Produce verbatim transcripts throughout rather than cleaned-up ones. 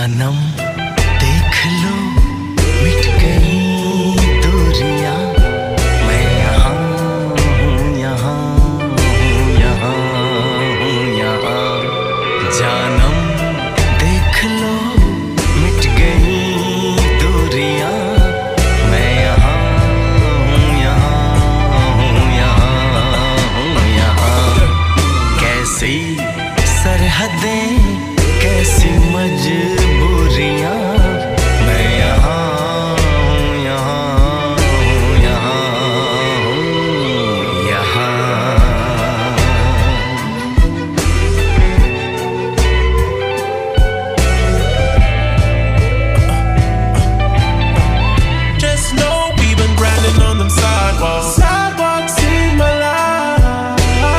जानम देख लो मिट गई दूरियां, मैं यहाँ हूँ, यहाँ हूँ, यहाँ हूँ, यहाँ। जानम देख लो मिट गई दूरियां, मैं यहाँ हूँ, यहाँ हूँ, यहाँ हूँ, यहाँ। कैसी सरहदें कैसी मजबूरियां, मैं यहाँ हूँ, यहाँ हूँ, यहाँ हूँ, यहाँ। Just know we've been grinding on them sidewalks. Sidewalks in my life,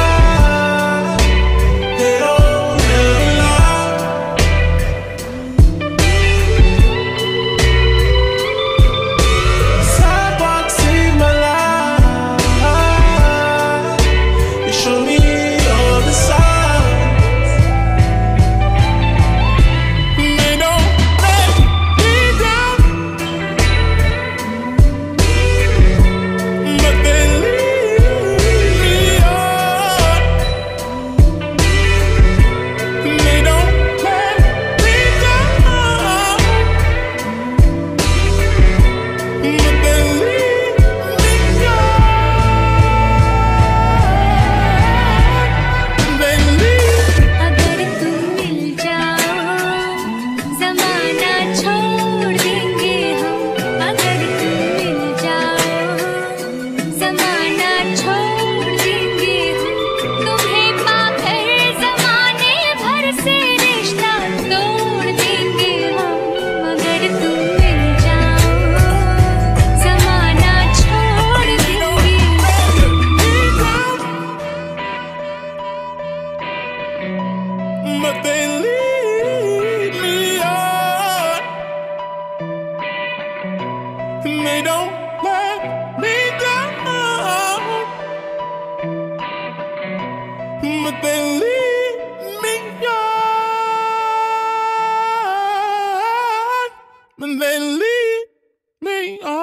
they don't never lie. Sidewalks in my life, they show me all the signs. They don't let me down, but they lead me on. They don't let me down, but they lead me on. They lead. अगर तुम मिल जाओ ज़माना छोड़ देंगे हम। अगर तुम मिल जाओ ज़माना छोड़ देंगे हम। तुम्हें पाकर ज़माने भर से रिश्ता तोड़ देंगे हम। अगर तुम मिल जाओ ज़माना छोड़ देंगे But they lead me on. They don't let me down, but they lead me on. But they lead me on.